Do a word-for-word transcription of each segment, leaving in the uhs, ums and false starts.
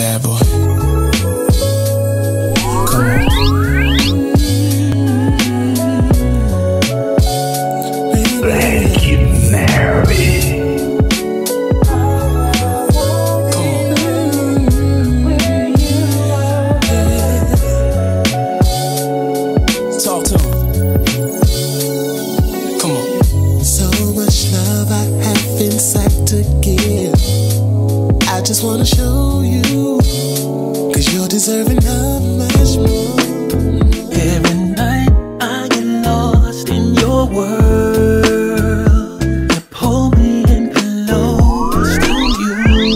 bad boy. Come on. Like you married. I just wanna show you, cause you're deserving of much more. Every night I get lost in your world. You pull me in close to you.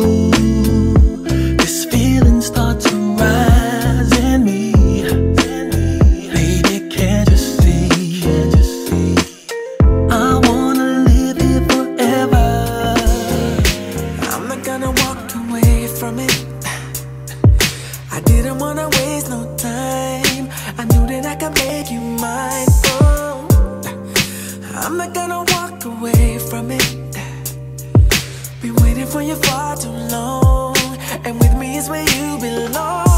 This feeling starts to rise in me. Baby, can't you see? Can't you see? I wanna live here forever. I'm not gonna walk away from it. I didn't wanna waste no time. I knew that I could make you mine. Oh, I'm not gonna walk away from it. Been waiting for you far too long, and with me is where you belong.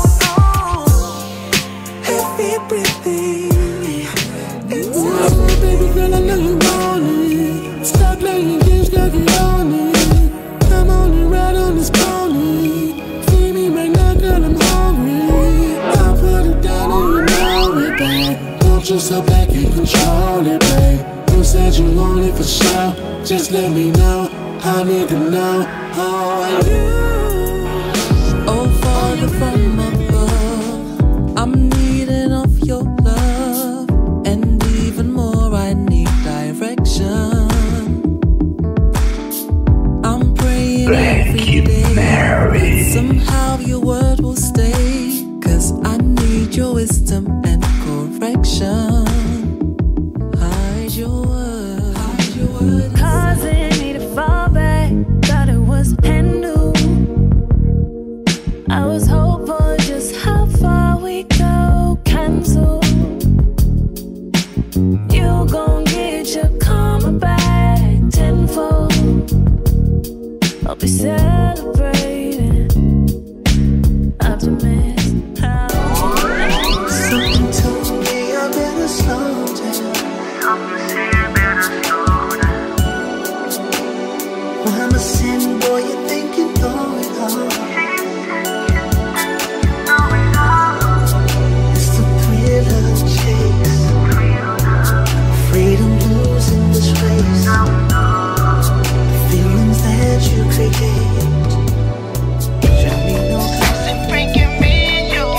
Heavy breathing. It's oh, baby girl, I know you want it. Stop playing games, girl, you on it. Come on and ride on this pony. Feed me right now, girl, I'm hungry. I'll put it down and you know it, babe. Don't you so back and control it, babe. You said you want it for sure. Just let me know. I need to know. How are you? Oh, Father from above, I'm needing of your love, and even more I need direction. I'm praying every day that somehow your word will stay, cause I need your wisdom and correction. Hide your word, hide your word. Causing me to fall back, thought it was handled. I was hopeful just how far we go. Cancel. You gon' get your karma back tenfold. I'll be celebrating optimism. Something told me I better slow down. Well, I'm a sin, boy, you think you know it all. It's the thrill of the chase, freedom losing this race. The feelings that you create, show me no mercy, freaking me and you.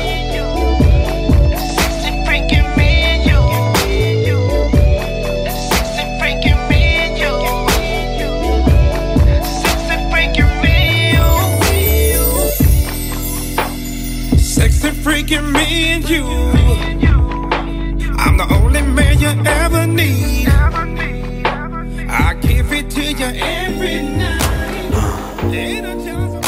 Sexy freaking me and you. Sexy freaking me and you. Sexy freaking me and you. Sexy freaking me and you. I'm the only man you ever need. I give it to you every night. Ain't a chance.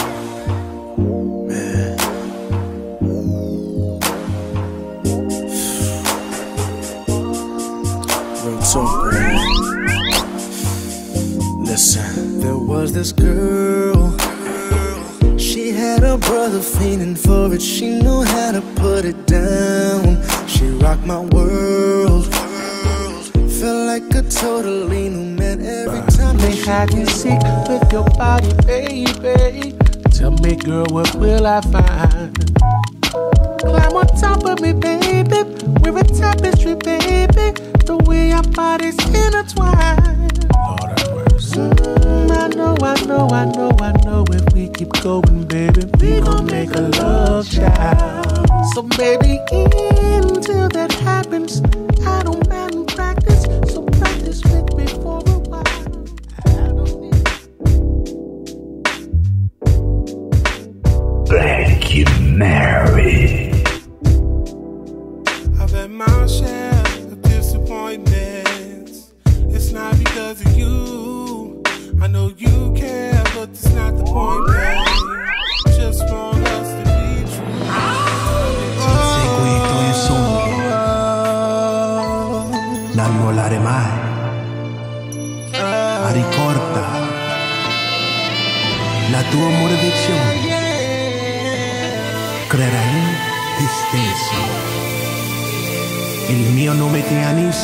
Real talk, man. Listen, there was this girl. She had a brother fiending for it. She knew how to put it down. She rocked my world. Felt like a totally new man every time. They hide you sick with your body, baby. Tell me, girl, what will I find? Climb on top of me, baby. We're a tapestry, baby. The way our bodies intertwine. Lord have mercy. Mm, I know, I know, I know, I know. If we keep going, baby, we gon' make a love child. So, baby, until that happens, I don't mind practice. So practice with me for a while. I don't need Like you married. I've had my share of disappointments. It's not because of you. I know you care, but it's not the point, babe. Just want us to be true. Seguito in sogno, non mollare mai. Ma ricorda la tua motivazione. creerai te stesso. Il mio nome è Anis.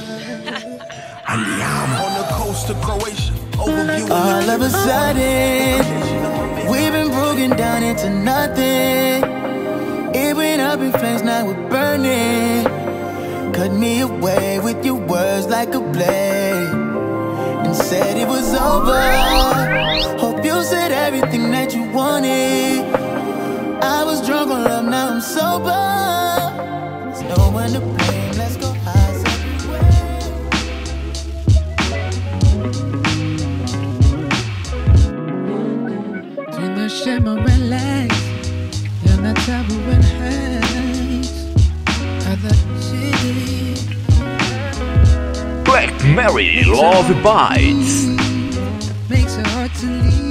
Andiamo. On the coast of Croatia, overviewing all of a sudden, we've been broken down into nothing. It went up in flames, now we're burning. Cut me away with your words like a blade, and said it was over. Hope you said everything that you wanted. I was drunk on love, now I'm sober. There's no one to blame, let's go high separate ways. Between the shimmer and lights and the tower and heights of the city, Black Mary Love Bites. makes it hard to leave.